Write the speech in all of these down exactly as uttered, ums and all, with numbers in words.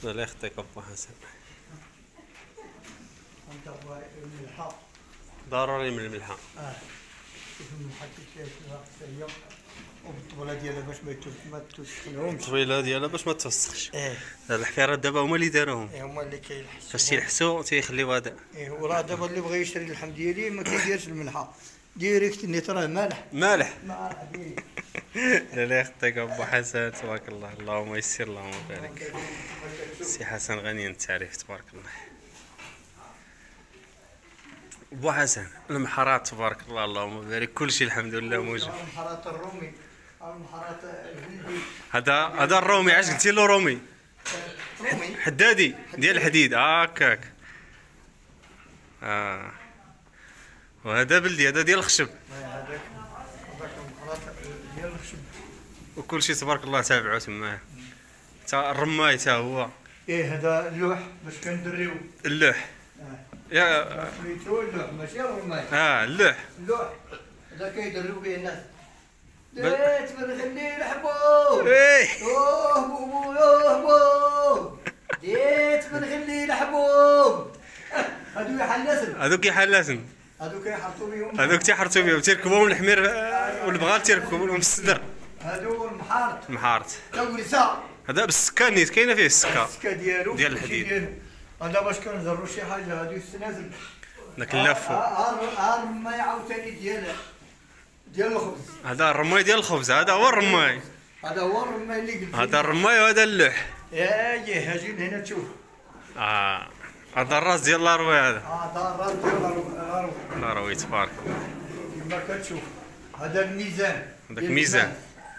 الله يخطيك ابو حسن. انت الملحه ضروري من الملحه. اه شوف الملحه كيف هي والطبله ديالها باش ما ما تسخنهمش. الطويله ديالها باش ما توسخش. اه الحفيرات دابا هما اللي داروهم. ايه هما اللي كيلحسوا فاش تيلحسوا تيخليو هذا. ايه وراه دابا اللي بغى يشري اللحم ديالي ما كيديرش الملحه ديريكت نيت راه مالح مالح. مالح ديريكت. الله يخطيك ابو حسن تبارك الله. اللهم يسر اللهم بارك. سي حسن غني التعريف تبارك الله. ابو حسن المحارات تبارك الله اللهم بارك كلشي الحمد لله موجود. المحارات الرومي المحارات الهندي. هذا هذا الرومي علاش قلتي له رومي؟ رومي حدادي ديال الحديد هكاك. اه وهذا بلدي هذا ديال الخشب. هذاك هذاك المحارات ديال الخشب. وكلشي تبارك الله تابعو تماه. تا الرماي تا هو. ايه هذا اللوح باش كندريو. اللوح. اه يا سميتو اللوح ماشي الرماي. اه اللوح. اللوح هذا كيدريو به الناس. ديت بنخلي الحبوب. ايه اوه بوبو اوه بو ديت بنخلي الحبوب. هادو يحلسن هذوك يحلسن. هادو كيحطوا بهم هذوك تيحرتوا بهم تيركبوهم الحمير آه، والبغال تيركبوا لهم الصدر. هادو المحارط محارت. تا ورثه هذا بالسكه نيت كاينه فيه السكه السكه ديالو ديال الحديد. ديالو. هذا باش كنزرو شي حاجه هادو السنازل داك اللافو. ها الرماي عاوتاني ديال ديال الخبز. هذا الرماي ديال الخبز هذا هو الرماي. هذا هو الرماي اللي قلت. هذا الرماي وهذا اللوح. ايه اجي هنا تشوف. اه هذا الراس ديال لاروي هذا. اه هذا الراس ديال الغرو. لاروي تبارك الله. كما كتشوف هذا الميزان. هذاك ميزان.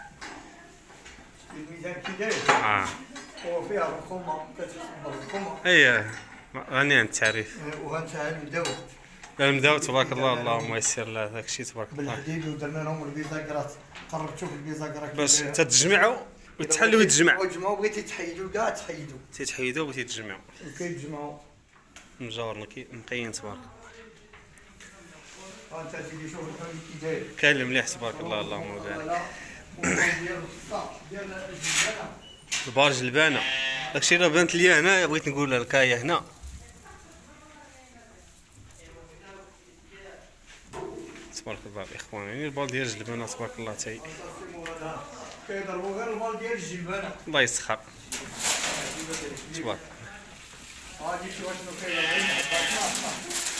الميزان كي داير. اه هو فيها الرخومه كتحسب الرخومه. ايه غني عن التعريف. وغنسهل المداوي المداو تبارك الله اللهم يسر له داك الشيء تبارك الله. بالحديد ودرنا لهم البيزاكرات. قرب تشوف البيزاكرات باش تتجمعوا وتحلوا يتجمع. وتجمعوا بغيتي تحيدوا كاع تحيدوا. تيتحيدوا وتيتجمعوا. وكيتجمعوا. مجاور نقي مقيين تبارك. ها انت سيدي شوف الحال كي داير. كاين المليح تبارك الله اللهم بارك. ديال الصح ديال الجبانه. البارج البانه داكشي راه بانت لي هنا بغيت نقول لك هي هنا. تبارك الله الاخوان يعني البال ديال الجلبانه تبارك الله تاي كيضربوا غير البال ديال الجبانه. الله يسخر تبارك. هادي شي واش كيضربوا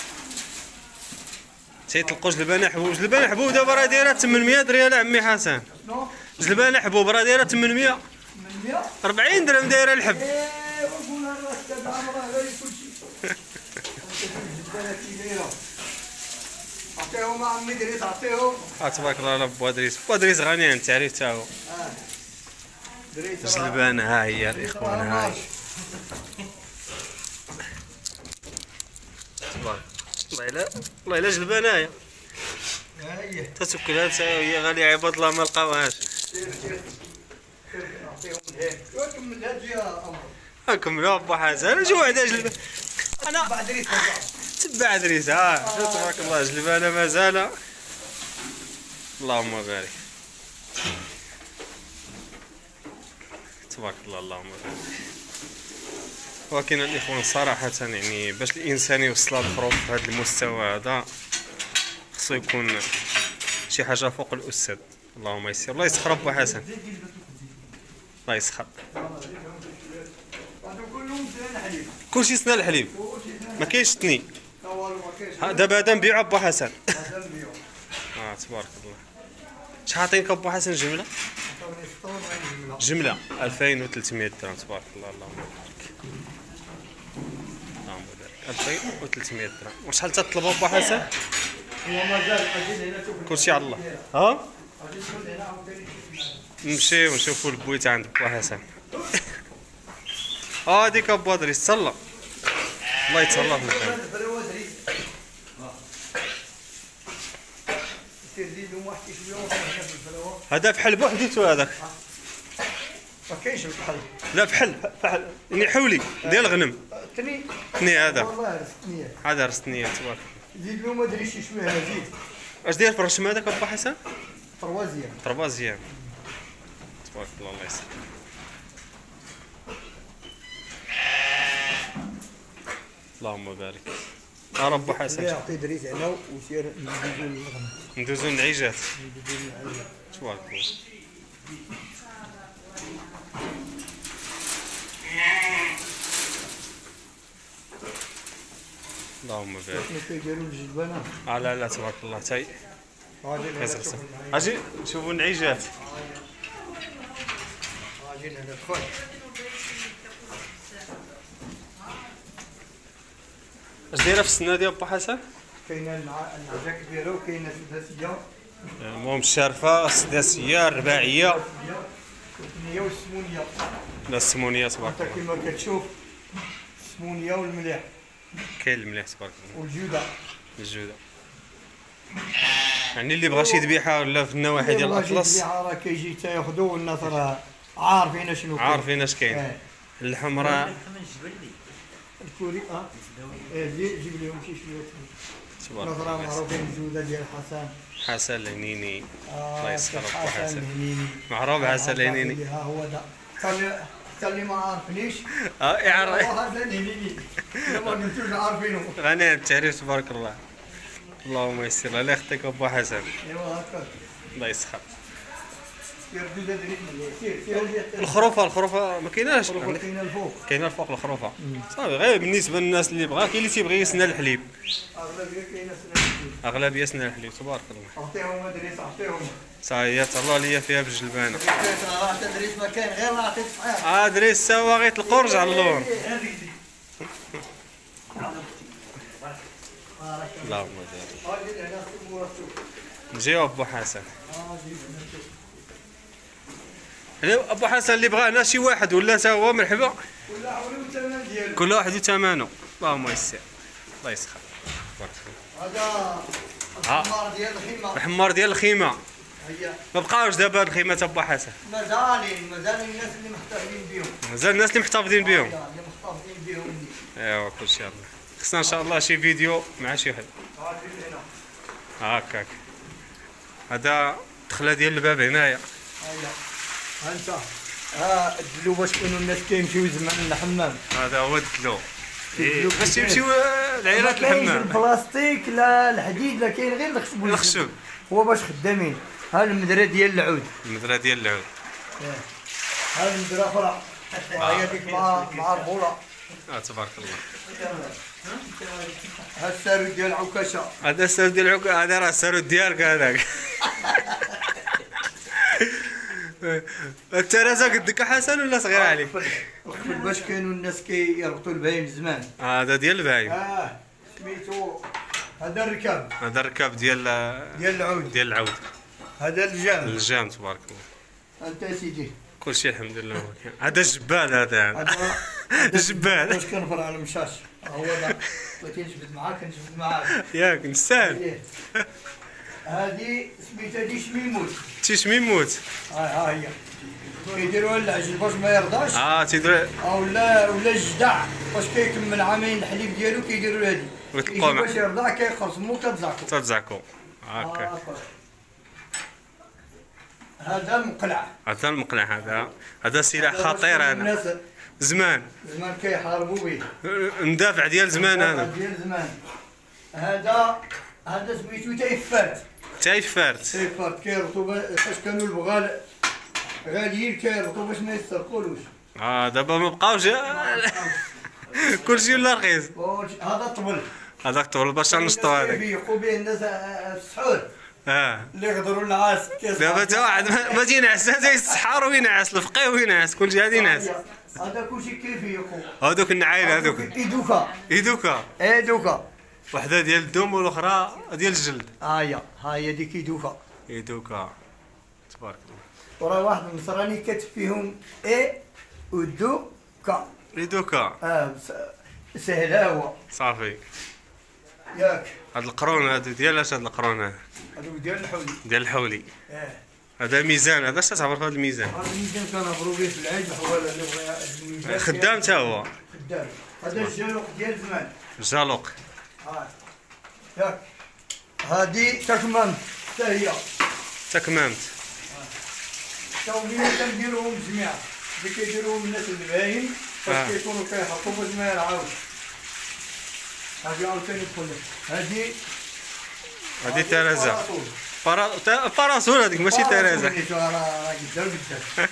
تيطلقوا جلبانه حبوب. جلبانه حبوب دابا راه دايره ثمنمية ريال عمي حسن. شنو؟ جلبانه حبوب راه دايره ثمنمية ثمنمية أربعين درهم دايره الحب. ايه وقول الراس تاع عمرها غير كلشي. الجبانه كي دايره. عطيهم عمي دريس عطيهم. ها تبارك الله على بو ادريس. بو ادريس غني عن التعريف تا هو. اه دريس جلبانه ها هي الاخوان ها هي. تبارك الله الا الله الا جلبانه هي. ها هي تتوكلها تا هي غاليه عباد الله ما لقاوهاش. سير سير نعطيهم الهيك وكمل هاد يا عمر. كملوا ابو حسن انا جو وحده جلبانه. انا بعد دريس تبع دريس ها تبارك الله جلبانه مازال. اللهم بارك تبارك الله اللهم بارك. ولكن الاخوان صراحه يعني باش الانسان يوصل للحروف في هذا المستوى هذا خصو يكون شي حاجه فوق الاستاذ. اللهم يسر الله يسخر ابو حسن. الله يسخر. كلهم سنان حليب. كلشي سنان الحليب ما كاينش تني. لا والو ما كاينش. دابا هذا نبيعو ابو حسن. هذا نبيعو. اه تبارك الله. شحال عطينك ابو حسن جمله؟ عطاوني ستة وأربعين جمله. جمله ألفين وثلاثمية درهم تبارك الله اللهم بارك. اللهم بارك ألفين وثلاثمية درهم. وشحال تطلب ابو حسن؟ هو مازال اجي هنا شوف. كلشي على الله. ها؟ اجي ندخل هنا عاوتاني. نمشيو نشوفو البويت عند ابو حسن. اه هذيك ابو ادريس تهلا. الله يتهلا في الخير. سير زيدهم واحد شويه هنا في الفلاوه. هذا فحل بوحديتو هذاك. ما كاينش الفحل. لا فحل فحل يعني حولي ديال الغنم. تني ثني هذا. والله رستنيه. هذا رستنيه تبارك. زيد له ما ادري شي شويه زيد. اش داير في الرشم هذاك ابو حسن؟ طروازيه. طربازيام تبارك الله الله يسلمك. اللهم بارك. ربو حسن. يعطي دريس هنا وسير ندوزو للغنم. ندوزو للعيجات. ندوزو للعيجات. تبارك الله. اللهم بارك. شنو كيديروا الجلبانه؟ اه لا لا تبارك الله تاي. اجي يسرسل. اجي شوفوا العيجات. اجي هنا دخل. اش دايره في السنه ديال با حسن؟ كاينه النعجه كبيره وكاينه سداسيه. المهم الشارفه، السداسيه، الرباعيه. الثمانيه والسمونيه. لا السمونيه تبارك انت الله. كما كتشوف السمونيه والمليح. كاين المليح تبارك الله. والجوده. الجوده. يعني اللي بغى شي ذبيحه ولا في النواحي ديال الاطلس. الذبيحه راه كيجي تاخذوا والناس راه عارفين شنو كاين. عارفين اش كاين. اه. اللحم راه الكوري اه اه جيب لهم شي شويه. تبارك الناس راه الله. معروفين الجوده ديال حسن. حسن الهنيني. آه الله يسخر بو حسن حسن. الهنيني. معروف حسن الهنيني. ها هو دا. حتى اللي حتى اللي ما عارفنيش. اه يعرف. هذا الهنيني. إلا ما قلتوش عارفينه. غني عن التعريف تبارك الله. اللهم يسر الله يخطيك ابو حسن. ايوا هكا. الله يسخر. سير دوزه دريت سير سير. الخروفه الخروفه ما كايناش. كاينه الفوق. كاينه الفوق الخروفه. صافي غير بالنسبه للناس اللي بغا، كاين اللي تيبغي يسنى الحليب. اغلبيه كاينه سنه. اغلبيه سنى الحليب تبارك الله. اعطيهم دريس اعطيهم. صافي تهلا ليا فيها بالجلبانه. راه تدريس ما كاين غير عطيت صحيح. اه دريس سواغيط القرج على اللون. اللهم بارك. اجي هنا سمو نجيو ابو حسن. ابو حسن اللي بغى هنا شي واحد ولا تا هو مرحبا. كل واحد والثمن ديالو. كل واحد وثمنه. اللهم يسر. الله يسخر. تبارك الله. هذا الحمار ديال الخيمه. الحمار ديال الخيمه. هيا. ما بقاوش دابا هاد الخيمات ابو حسن. مازالين مازال الناس اللي محتفظين بهم. مازال الناس اللي محتفظين بهم. اللي محتفظين بهم. ايوا كلشي الله. خصنا ان شاء الله شي فيديو مع شي واحد. هاكاك. هذا الدخله ديال الباب هنايا. هيا. ها انت. ها الدلو باش كانوا الناس كيمشيو زعما للحمام. هذا هو الدلو. إيه، باش يمشيو العيالات ما كاينش الحمام. البلاستيك لا الحديد لا كاين غير الخشب. الخشب. هو باش خدامين. ها المدرة ديال العود. المدرة ديال العود. ها المدرة اخرى. هي ديك مع مع البوله. اه تبارك الله. ها السارود ديال العكاشه. هذا السارود ديال العكاشه. هذا راه السارود ديالك هذاك. انت راسك قدك حسن ولا صغير عليك؟ القبل باش كانوا الناس كيربطوا البهايم زمان. هذا ديال البهايم. اه سميتو هذا الركاب. هذا الركاب ديال ديال العود. ديال العود. هذا الجام. الجام تبارك الله. انت سيدي. كلشي الحمد لله. هذا الجبال هذا. هذا الجبال. باش كنفر على المشاش. هو ذا بغيتي نجبد معاك نجبد معاك. ياك نستاهل. هذه سميتها دي شميموت. تي شميموت. ها ها هي. كيديروها للعجل باش ما يرضاش. اه تيديروا. او لا ولا الجدع باش كيكمل عامين الحليب ديالو كيديروا له هذه. ويطلقوا معاه. باش يرضع كيقرصمو كتزعكو. تتزعكو. هكا. هذا المقلع. هذا المقلع هذا. هذا سلاح خطير هذا. زمان. زمان كيحاربوا به. مدافع ديال زمان هذا. ديال زمان. هذا هذا سميتو تايفات. تايفارت. تايفات كيربطوا فاش كانوا البغال غاليين كيربطوا باش ما يسرقولوش. اه دابا ما بقاوش. كلشي ولا رخيص. هذا الطبل. هذاك الطبل باش نشطو هذاك. كيفيقوا به الناس السحور. اه. اللي يقدروا النعاس. دابا تا واحد ما تينعس حتى يسحر وينعس الفقيه وينعس كلشي غادي ينعس. هذا كلشي كيفيقوا. هذوك النعايل هذوك. ايدوكا. ايدوكا. ايدوكا. وحده ديال الدم والاخرى ديال الجلد. ها هي ها هي ديك ايدوكا. ايدوكا. تبارك الله. وراه واحد النصراني كاتب فيهم اي ودوكا. ايدوكا. اه سهله هو. صافي. ياك. هاد القرون هادو ديال اش هاد القرون هذا؟ هذوك ديال الحولي. ديال الحولي. اه. هذا ميزان هذا اش تعرف هذا الميزان؟ هذا الميزان كنهضروا به في العيد الحواله اللي بغى الميزان. خدام تا هو. خدام. هذا الجلوق ديال زمان. الجالوق. ها ياك. هذه تكمامت حتى هي. تكمامت. التوليه كنديروهم جميعا. اللي كيديروهم الناس البهايم باش كيكونوا كيحطوا باش ما يرعاوش. هذه عاوتاني تدخل لك. هذه هادي تيريزا. برا تا- باراسول هذيك ماشي تيريزا. راه قدام قدام.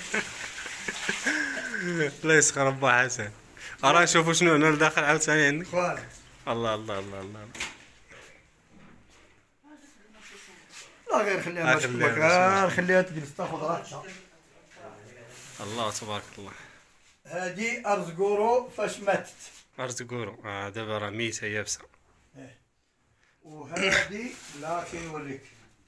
الله يسخر با حسن. راه شوفوا شنو هنا لداخل عاوتاني عندك. فوالا. الله الله الله الله. لا غير خليها آه، باش خليها تبقى. باش- غير خليها تجلس تاخذ راحتها. الله تبارك الله. هذه ارزقورو فاش ماتت. ارزقورو آه دابا راه ميتة يابسة. وهذه لا كنوريك.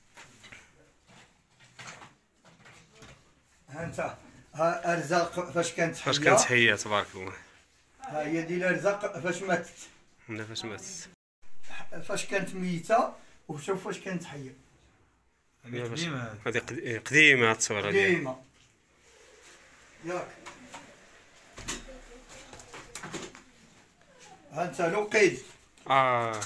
ها انت ها ارزاق فاش كانت حيه. فاش كانت هي تبارك الله. ها هي ديال الارزاق فاش ماتت. من فاش ماتت. فاش كانت ميته وشوف فاش كانت حيه. قديمة هذه قد- قديمة هاد التصويرة ديالها. قديمه. ياك. ها انت لقيت. اه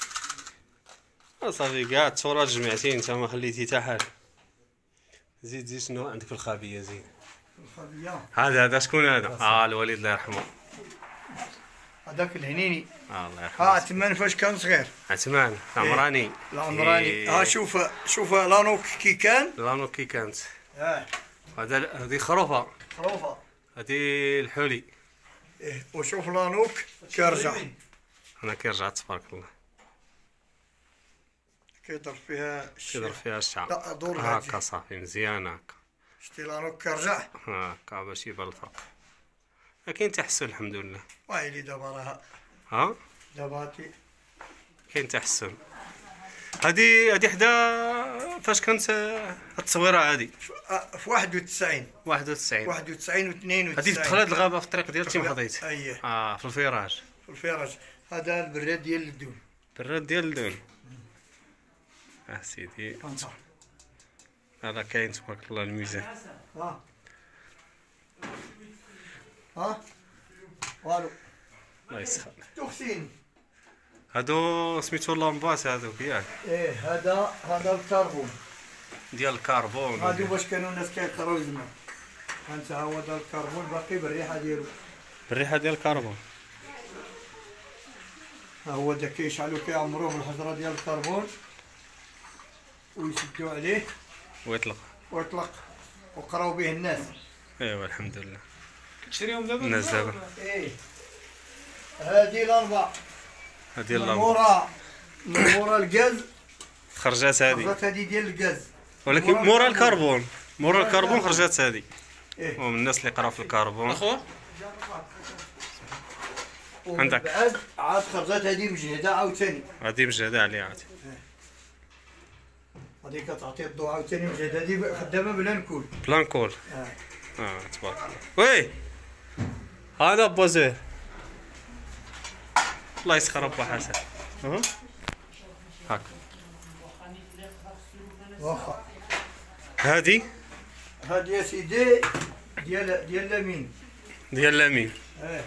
صافي كاع التصورات جمعتي انت ما خليتي حتى حاجة. زيد زيد شنو عندك في الخابية زيد. الخبيه. هذا هذا شكون هذا؟ اه الوالد الله يرحمه. هذاك الهنيني. اه الله ها يرحمه. تما فاش كان صغير. عثمان العمراني. العمراني. إيه. ها شوف شوف لانوك كي كان. لانو كي كانت. اه هذا هذه خروفة. خروفه. هذه الحولي. إيه وشوف لانوك كيرجع. انا كيرجع تبارك الله. كيضرب فيها الشيء. كيضرب فيها الشعر. لا دور هاكا هادي. صافي مزيان هاكا. شتي لانوك كيرجع. هاكا باش يبان الفرق. كاين تحسن الحمد لله. ويلي دابا راه ها دابا هاتي. كاين تحسن. هادي هادي حدا فاش كانت آه، التصويره هادي آه، في واحد وتسعين واحد وتسعين. واحد وتسعين و اثنين وتسعين. هادي دخلت الغابه في الطريق ديال تيمحضيت. اييه اه في الفراج. في الفراج. هذا البراد ديال الدون. براد ديال الدون. اه سيدي فهمت. هذا كاين تبارك الله الميزان. ها ها والو. الله يسخر. تخسين. هادو سميتو لامباس هادوك ياك ايه هذا هذا الكربون. ديال الكربون. هادو باش كانوا الناس كيقراو زمان. انت ها هو هذا الكربون باقي بالريحه ديالو. بالريحه ديال الكربون. ها هو دا كيشعلو كيعمروه بالحجره ديال الكربون ويسدوا عليه ويطلق. ويطلق وقراو به الناس. ايوا الحمد لله. تشريهم دابا الناس دابا ايه هادي الاربع. هادي من اللامبا مورا من مورا الغاز. خرجات هادي خرجت هادي ديال الغاز. ولكن مورا الكربون مورا الكربون خرجات هادي. ايه ومن الناس اللي قراو في الكربون. اخويا عندك. بعد عاد خرجت هادي مجهده عاوتاني. هادي مجهده عليها عاد. هادي كتعطي الضوء عاوتاني مجهده. هادي خدامه بلا نكول. بلانكول. اه اه تبارك الله. وي هذا بوزير. الله يسخر با حسن. ها هاك واخا. هادي هادي يا سيدي ديال ديال لامين. ديال لامين. اه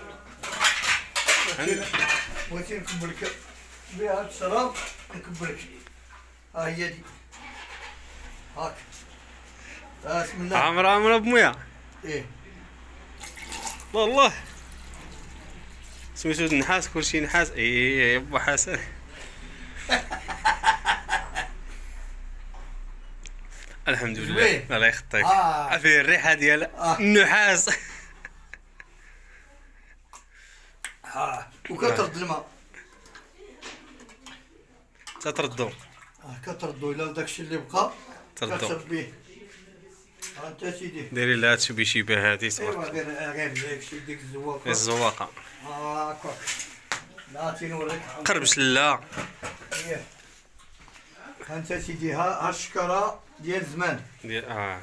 بغيتي نكبلك بها تشرب نكبلك. ها هي دي هاك. آه بسم الله. عامره عامره بمويه. ايه الله الله سميتو النحاس كلشي نحاس. ايه يا با حسن. الحمد لله زوين. الله يخطيك. آه. فيه الريحه ديال آه. النحاس. ها وكترد الماء. تتردو اه كتردو الى داكشي اللي بقى تردو. كتشرب به. ها انت سيدي. ديري لها تشبي شي بها هادي ايوا تبارك. غير غير داكشي ديك الزواقه. الزواقه هاكا. لا تنوريك. قربش لا. ايه ها انت سيدي. ها ها الشكره ديال زمان. ديال اه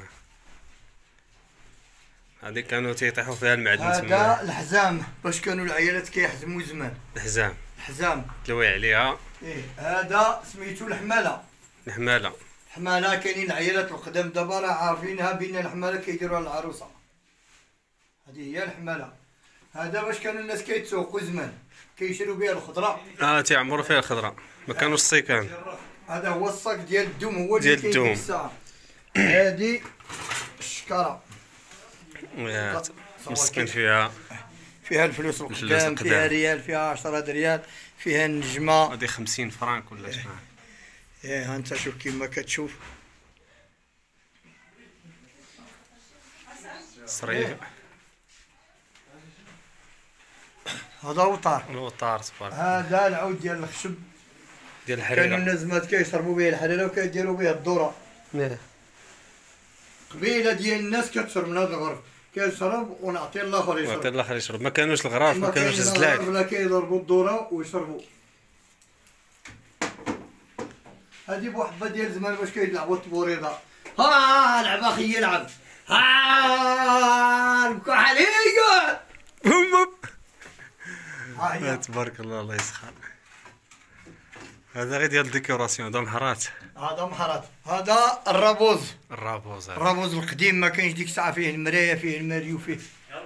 هادي كانوا تيطيحوا فيها المعدن هذا تما. الحزام باش كانوا العيالات كيحزموا زمان. الحزام الحزام. تلوي عليها. ايه هذا سميتو الحماله. الحماله. الحماله كاينين العيالات القدام دابا راه عارفينها بان الحماله كيديروها للعروسه. هذه هي الحماله. هذا باش كانوا الناس كيتسوقوا زمان كيشريو بها الخضره. اه تيعمروا فيها الخضره ما كانوش السيكان. هذا هو الصاك ديال الدوم هو اللي ديال كاين الدوم. ديك الساعه. هذه الشكره. يا مسكن فيها. فيها الفلوس الفلوس القدام، القدام. فيها ريال، فيها عشرة ريال، فيها النجمة. هادي خمسين فرانك ولا شحال؟ ايه ها انت شوف كيما كتشوف. صريح. هذا وطار. الوطار تبارك. هذا العود ديال الخشب. ديال كانوا الحريره. الناس زعما كيشربوا به الحريره وكيديروا به الذره. نعم. قبيله ديال الناس كتشرب من هذا الغرف، كيشرب ونعطي الاخر وعطي يشرب. الاخر يشرب. ما كانوش الغراف، ما كانوش كاين الزلاك. ولا كيضربوا الذره ويشربوا. هادي بوحبه ديال زمان باش كيلعبوا الطبوريضه. ها لعب اخي يلعب. ها نبكوا عليه. ها هي. تبارك الله، الله يسخر. هذا غير ديال الديكوراسيون، هذا محرات. هذا محرات. هذا الرابوز. الرابوز هذا. الرابوز القديم ما كاينش ديك الساعه، فيه المرايه، فيه الماريو، فيه.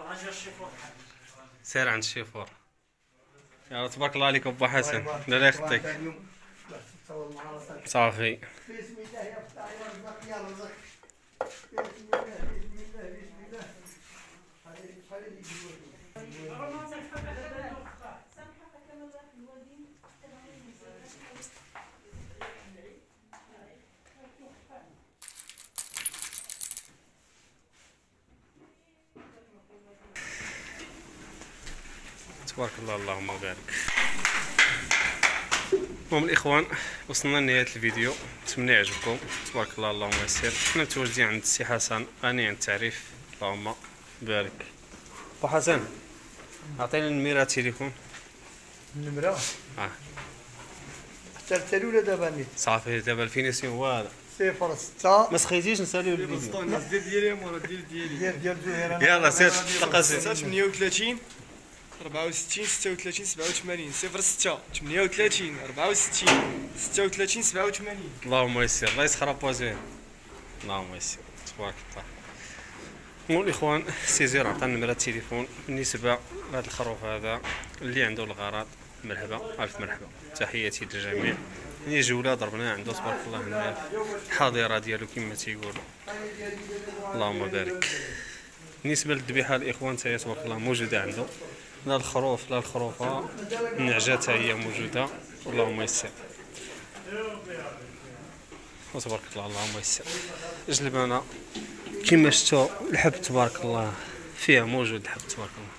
سير عند الشيفور. يلا تبارك الله عليك ابو حسن. لا يخطيك. صافي. بسم الله يا فتاح يا رزق يا رزق. بسم الله بسم الله بسم الله. هذه شحال اللي يجيبوها؟ تبارك الله، اللهم بارك. المهم الاخوان، وصلنا لنهايه الفيديو، نتمنى يعجبكم. تبارك الله، اللهم يسر. حنا متواجدين عند السي حسن، غني عن التعريف، اللهم بارك. ابو حسن عطينا النميره التليفون. النمره اه حتى التالولة دابا نيت. صافي، دابا الفينيسيون هو هذا. صفر ستة. ما سخيتيش نساليو الفيديو. الناس ديال ديالي مرة ديال ديالي ديال ديال زهير. يلا سير تقاسم. ثمانية وثلاثين أربعة وستين ستة وثلاثين سبعة وثمانين صفر ستة ثمانية وثلاثين أربعة وستين ستة وثلاثين سبعة وثمانين. اللهم يسر، الله يسخر ابو زهير. اللهم يسر، تبارك الله. المهم الاخوان، سي زير عطانا نمرة التليفون بالنسبة لهذا الخروف هذا اللي عنده الغرض. مرحبا، الف مرحبا، تحياتي للجميع. هي جولة ضربنا عنده تبارك الله هنا الحاضرة ديالو كما تيقولوا. اللهم بارك. بالنسبة للذبيحة الاخوان تاهي تبارك الله موجودة عنده، لا الخروف لا الخروفة، النعجة تا هي موجودة. اللهم يسر، وتبارك الله، اللهم يسر. جلبانة كما شفتوا الحب تبارك الله فيها موجود، الحب تبارك الله.